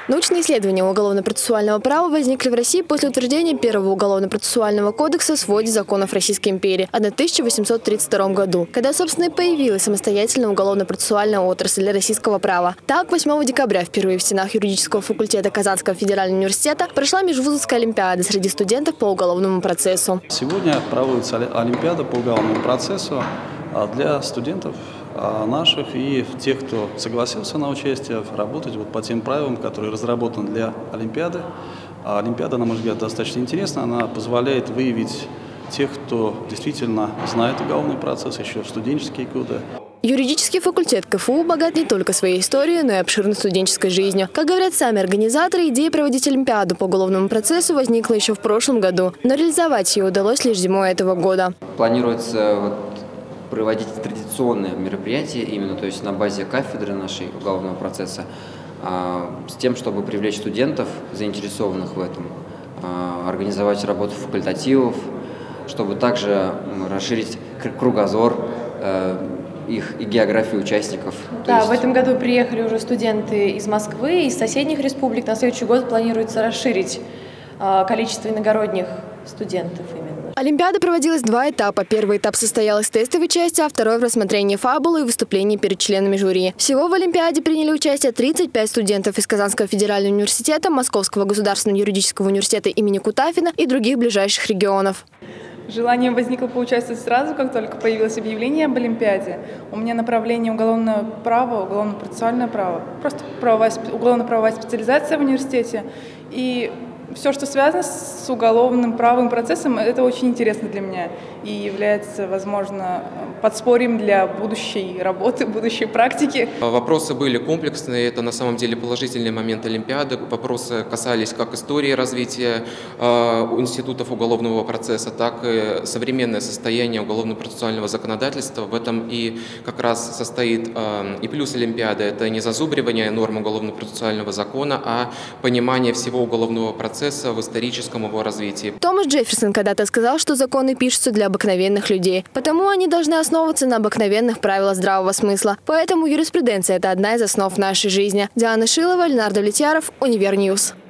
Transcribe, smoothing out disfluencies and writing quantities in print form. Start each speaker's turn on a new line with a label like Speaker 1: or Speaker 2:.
Speaker 1: Научные исследования уголовно-процессуального права возникли в России после утверждения первого уголовно-процессуального кодекса в своде законов Российской империи в 1832 году, когда, собственно, и появилась самостоятельная уголовно-процессуальная отрасль для российского права. Так, 8 декабря впервые в стенах юридического факультета Казанского федерального университета прошла межвузовская олимпиада среди студентов по уголовному процессу.
Speaker 2: Сегодня проводится олимпиада по уголовному процессу для студентов наших и тех, кто согласился на участие, работать по тем правилам, которые разработаны для олимпиады. Олимпиада, на мой взгляд, достаточно интересна. Она позволяет выявить тех, кто действительно знает уголовный процесс еще в студенческие годы.
Speaker 1: Юридический факультет КФУ богат не только своей историей, но и обширной студенческой жизнью. Как говорят сами организаторы, идея проводить олимпиаду по уголовному процессу возникла еще в прошлом году, но реализовать ее удалось лишь зимой этого года.
Speaker 3: Планируется проводить традиционные мероприятия, именно то есть на базе кафедры нашей уголовного процесса, с тем, чтобы привлечь студентов, заинтересованных в этом, организовать работу факультативов, чтобы также расширить кругозор их и географию участников.
Speaker 4: Да, в этом году приехали уже студенты из Москвы, из соседних республик. На следующий год планируется расширить количество иногородних студентов именно.
Speaker 1: Олимпиада проводилась в два этапа. Первый этап состоял из тестовой части, а второй в рассмотрении фабулы и выступлений перед членами жюри. Всего в Олимпиаде приняли участие 35 студентов из Казанского федерального университета, Московского государственного юридического университета имени Кутафина и других ближайших регионов.
Speaker 5: Желание возникло поучаствовать сразу, как только появилось объявление об Олимпиаде. У меня направление уголовное право, уголовно-процессуальное право, просто уголовно-правовая специализация в университете. И все, что связано с уголовным правовым процессом, это очень интересно для меня и является, возможно, подспорьем для будущей работы, будущей практики.
Speaker 6: Вопросы были комплексные, это на самом деле положительный момент Олимпиады. Вопросы касались как истории развития институтов уголовного процесса, так и современное состояние уголовно-процессуального законодательства. В этом и как раз состоит и плюс Олимпиады. Это не зазубривание норм уголовно-процессуального закона, а понимание всего уголовного процесса в историческом его развитии.
Speaker 1: Томас Джефферсон когда-то сказал, что законы пишутся для обыкновенных людей, потому они должны основываться на обыкновенных правилах здравого смысла. Поэтому юриспруденция – это одна из основ нашей жизни. Диана Шилова, Леонард Влетьяров, Универньюз.